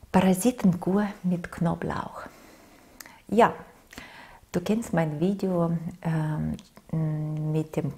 Parasitenkur mit Knoblauch. Ja, du kennst mein Video mit dem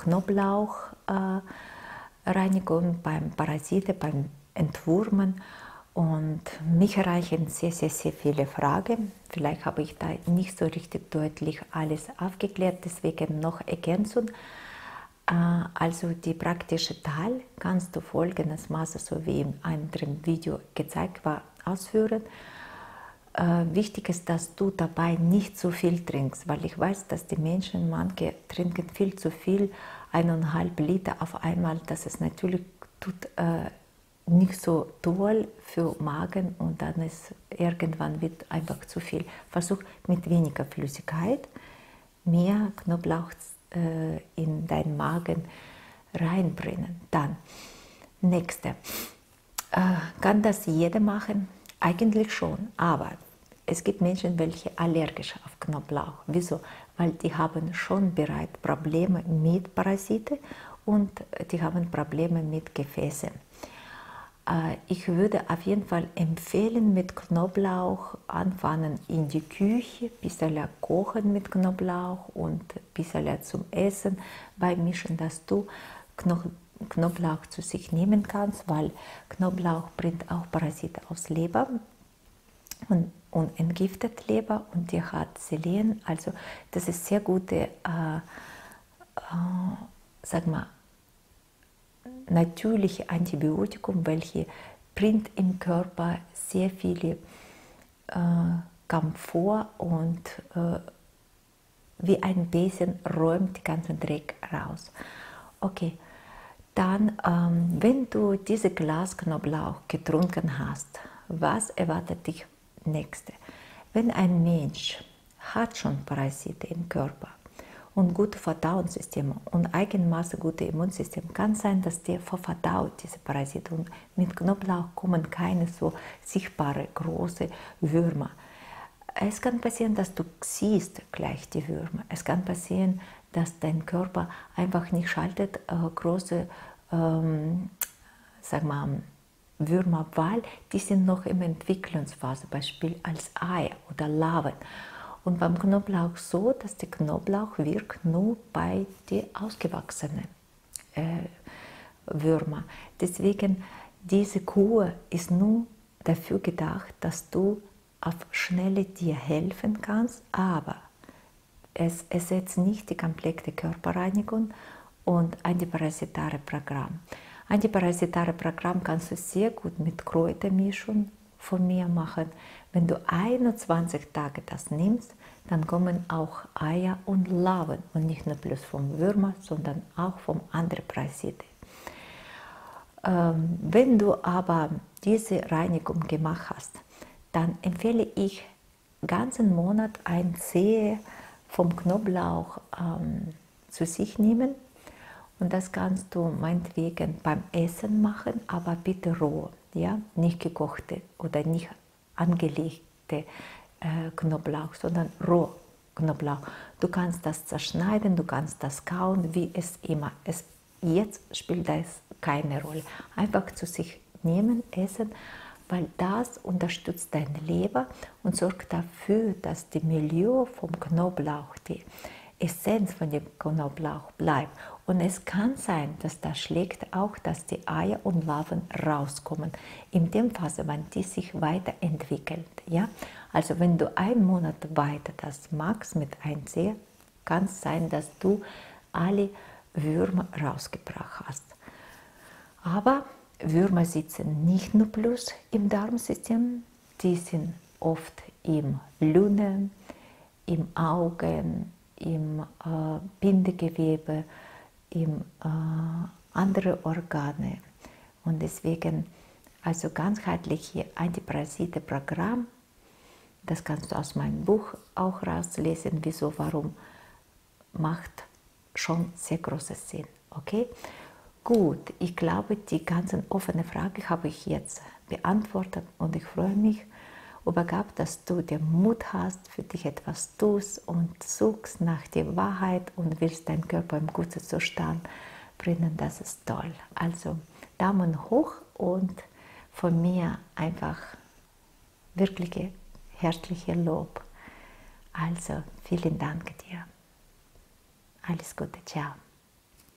Knoblauchreinigung beim Parasiten, beim Entwurmen. Und mich erreichen sehr viele Fragen. Vielleicht habe ich da nicht so richtig deutlich alles aufgeklärt, deswegen noch Ergänzung. Also die praktische Teil kannst du folgendermaßen, so wie in einem anderen Video gezeigt war, ausführen. Wichtig ist, dass du dabei nicht zu viel trinkst, weil ich weiß, dass die Menschen, manche trinken viel zu viel, 1,5 Liter auf einmal, das ist natürlich nicht so toll für Magen und dann ist irgendwann wird einfach zu viel. Versuch mit weniger Flüssigkeit mehr Knoblauch in deinen Magen reinbringen. Dann, nächste. Kann das jeder machen? Eigentlich schon, aber es gibt Menschen, welche allergisch auf Knoblauch. Wieso? Weil die haben schon bereits Probleme mit Parasiten und die haben Probleme mit Gefäßen. Ich würde auf jeden Fall empfehlen, mit Knoblauch anfangen in die Küche, ein bisschen kochen mit Knoblauch und ein bisschen zum Essen beimischen, dass du Knoblauch zu sich nehmen kannst, weil Knoblauch bringt auch Parasiten aus Leber und entgiftet Leber und die hat Selen, also das ist sehr gute, sag mal, natürliche Antibiotikum, welche bringt im Körper sehr viele Komfort und wie ein Besen räumt den ganzen Dreck raus. Okay, dann, wenn du dieses Glas Knoblauch getrunken hast, was erwartet dich nächste? Wenn ein Mensch hat schon Parasiten im Körper und gutes Verdauungssystem und eigenmaße gutes Immunsystem, kann sein, dass der verdaut diese Parasiten. Und mit Knoblauch kommen keine so sichtbare große Würmer. Es kann passieren, dass du siehst gleich die Würmer. Es kann passieren, dass dein Körper einfach nicht schaltet, große sag mal, Würmer, weil die sind noch in der Entwicklungsphase, Beispiel als Eier oder Larven. Und beim Knoblauch so, dass der Knoblauch wirkt nur bei den ausgewachsenen Würmer. Deswegen, diese Kur ist nur dafür gedacht, dass du auf Schnelle dir helfen kannst, aber es ersetzt nicht die komplette Körperreinigung und antiparasitare Programm. Antiparasitare Programm kannst du sehr gut mit Kräutermischung von mir machen. Wenn du 21 Tage das nimmst, dann kommen auch Eier und Larven und nicht nur bloß vom Würmer, sondern auch von anderen Parasiten. Wenn du aber diese Reinigung gemacht hast, dann empfehle ich ganzen Monat ein Zehe vom Knoblauch zu sich nehmen. Und das kannst du meinetwegen beim Essen machen, aber bitte roh, ja? Nicht gekochte oder nicht angelegte Knoblauch, sondern roh Knoblauch. Du kannst das zerschneiden, du kannst das kauen, wie es immer. Jetzt spielt das keine Rolle. Einfach zu sich nehmen, essen, weil das unterstützt deine Leber und sorgt dafür, dass das Milieu vom Knoblauch, die Essenz von dem Knoblauch bleibt. Und es kann sein, dass das schlägt auch, dass die Eier und Larven rauskommen. In dem Phase, wenn die sich weiterentwickeln. Ja? Also wenn du einen Monat weiter das magst mit einem Zehe, kann es sein, dass du alle Würmer rausgebracht hast. Aber Würmer sitzen nicht nur bloß im Darmsystem, die sind oft im Lunge, im Augen, im Bindegewebe, in andere Organe. Und deswegen, also ganzheitliche Antiparasitenprogramm, das kannst du aus meinem Buch auch rauslesen, wieso, warum, macht schon sehr großes Sinn. Okay? Gut, ich glaube, die ganzen offenen Fragen habe ich jetzt beantwortet und ich freue mich überhaupt, dass du den Mut hast, für dich etwas tust und suchst nach der Wahrheit und willst deinen Körper im guten Zustand bringen. Das ist toll. Also Daumen hoch und von mir einfach wirkliche herzliche Lob. Also vielen Dank dir. Alles Gute, ciao.